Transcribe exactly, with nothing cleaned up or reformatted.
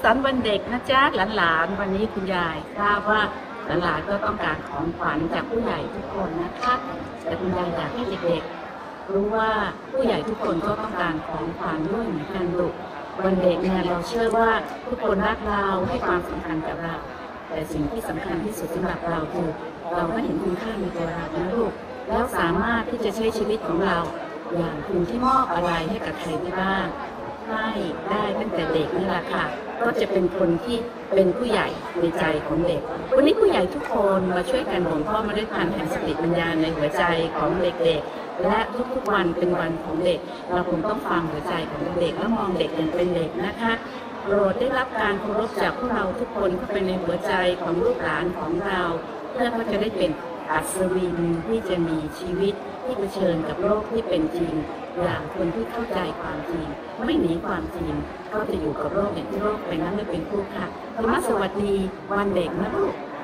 สันต์วันเด็กนะจ๊ะหลานๆวันนี้คุณยายทราบว่าหลานๆก็ต้องการของขวัญจากผู้ใหญ่ทุกคนนะคะแต่คุณยายอยากให้เด็กๆรู้ว่าผู้ใหญ่ทุกคนก็ต้องการของขวัญด้วยเหมือนกันลูกวันเด็กเนี่ยเราเชื่อว่าทุกคนรักเราให้ความสำคัญกับเราแต่สิ่งที่สำคัญที่สุดสำหรับเราคือเราก็เห็นคุณค่าในตัวเรานะลูกแล้วสามารถที่จะใช้ชีวิตของเราอย่างคุณที่มอบอะไรให้กับใครได้บ้างให้ได้ตั้งแต่เด็กนี่แหละค่ะก็จะเป็นคนที่เป็นผู้ใหญ่ในใจของเด็กวันนี้ผู้ใหญ่ทุกคนมาช่วยกันบ่มเพาะเมล็ดพันธุ์แห่งสติปัญญาในหัวใจของเด็กๆและทุกๆวันเป็นวันของเด็กเราคงต้องฟังหัวใจของเด็กและมองเด็กอย่างเป็นเด็กนะคะโปรดได้รับการเคารพจากพวกเราทุกคนเข้าไปในหัวใจของลูกหลานของเราเพื่อเขาจะได้เป็นอัศวินที่จะมีชีวิตที่เผชิญกับโลกที่เป็นจริงอย่างคนที่เข้าใจความจริงไม่หนีความจริงก็จะอยู่กับโลกอย่างที่โลกเป็นนั้นไม่เป็นคู่ค่ะธรรมะสวัสดีวันเด็กนะลูก